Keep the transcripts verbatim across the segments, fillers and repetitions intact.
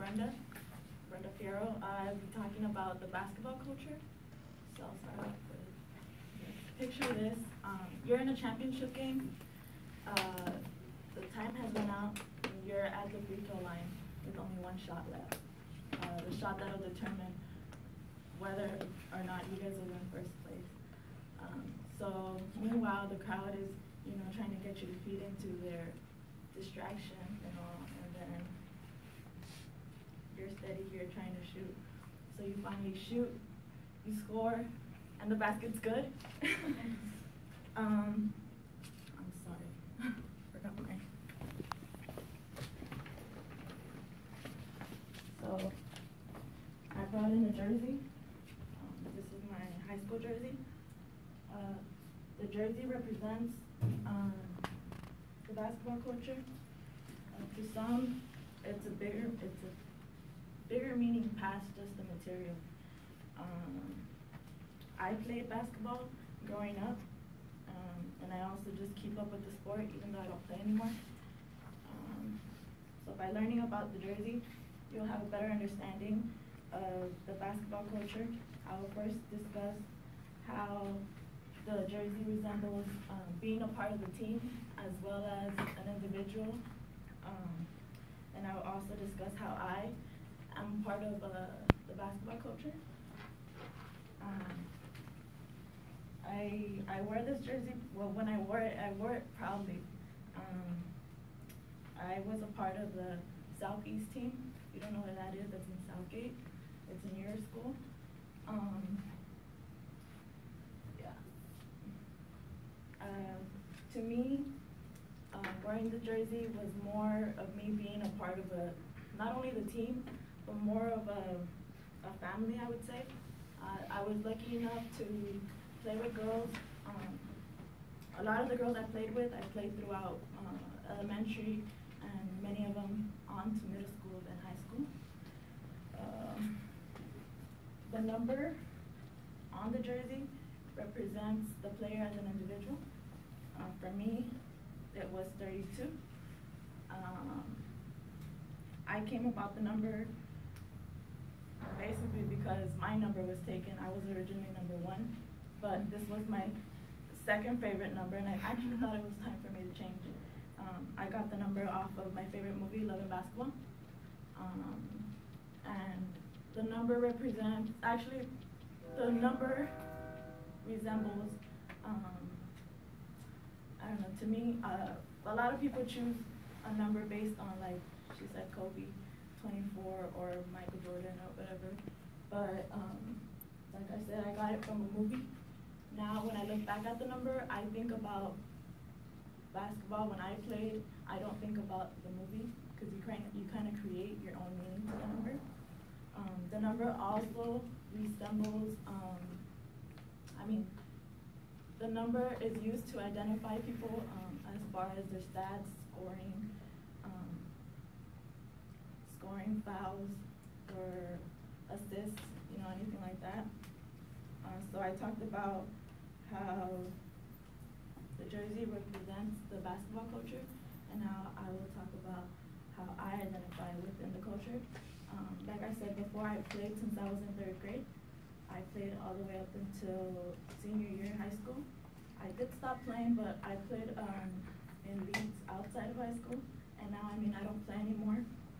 Brenda, Brenda Fierro. I'll be talking about the basketball culture. So I'll start off with this. Picture this. Um, you're in a championship game. Uh, the time has run out, and you're at the free throw line with only one shot left. Uh, the shot that'll determine whether or not you guys will win first place. Um, so meanwhile, the crowd is, you know, trying to get you to feed into their distraction and all, and then you're steady here trying to shoot. So you finally shoot, you score, and the basket's good. um, I'm sorry, forgot my. So I brought in a jersey. Um, this is my high school jersey. Uh, the jersey represents um, the basketball culture. Uh, to some, it's a bigger, it's a bigger meaning past just the material. Um, I played basketball growing up, um, and I also just keep up with the sport even though I don't play anymore. Um, so by learning about the jersey, you'll have a better understanding of the basketball culture. I will first discuss how the jersey resembles um, being a part of the team as well as an individual. Um, and I will also discuss how I am part of uh, the basketball culture. Um, I, I wear this jersey, well, when I wore it, I wore it proudly. Um, I was a part of the Southeast team. If you don't know where that is, that's in Southgate. It's in your school. Um, yeah. Uh, to me, uh, wearing the jersey was more of me being a part of a, not only the team, but more of a, a family, I would say. Uh, I was lucky enough to play with girls. Um, a lot of the girls I played with, I played throughout uh, elementary, and many of them on to middle school and high school. Um, the number on the jersey represents the player as an individual. Uh, for me, it was thirty-two. Um, I came about the number basically because my number was taken. I was originally number one, but this was my second favorite number, and I actually thought it was time for me to change it. Um, I got the number off of my favorite movie, Love and Basketball. Um, and the number represents, actually, the number resembles, um, I don't know, to me, uh, a lot of people choose a number based on, like, she said Kobe, twenty-four, or Michael Jordan, or whatever. But, um, like I said, I got it from a movie. Now, when I look back at the number, I think about basketball. When I played, I don't think about the movie, because you kind of you kind of create your own meaning to the number. Um, the number also resembles, um, I mean, the number is used to identify people um, as far as their stats, scoring, um, scoring fouls, or assists, you know, anything like that. Uh, so I talked about how the jersey represents the basketball culture, and how I will talk about how I identify within the culture. Um, like I said before, I played since I was in third grade. I played all the way up until senior year in high school. I did stop playing, but I played um, in leagues outside of high school, and now, I mean, I don't play anymore.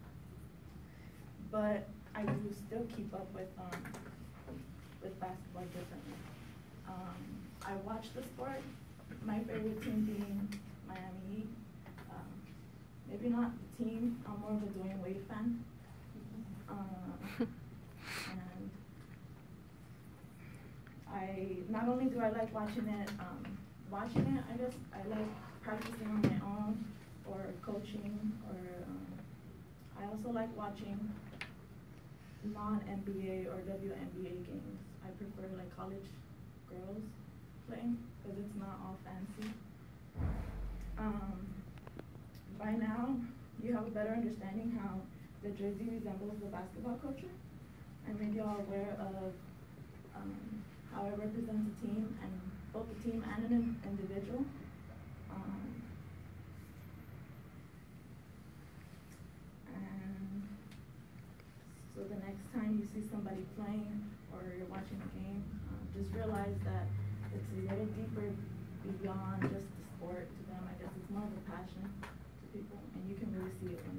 But I do still keep up with um, with basketball differently. Um, I watch the sport, my favorite team being Miami Heat. Um, maybe not the team, I'm more of a Dwayne Wade fan. Uh, and I, not only do I like watching it, um, watching it, I just, I like practicing on my own, or coaching, or um, I also like watching non-N B A or W N B A games. I prefer like college girls playing, because it's not all fancy. Um, by now, you have a better understanding how the jersey resembles the basketball culture, and maybe you're aware of um, how it represents a team, and both the team and an individual. Um, and when you see somebody playing or you're watching a game, um, just realize that it's a little deeper beyond just the sport to them. I guess it's more of a passion to people, and you can really see it when